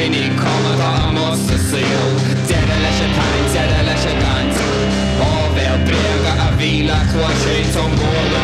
winnig kommer der måste syl Dette leis pain, dette leis gant Og vel brega a vila Kva skjøy som går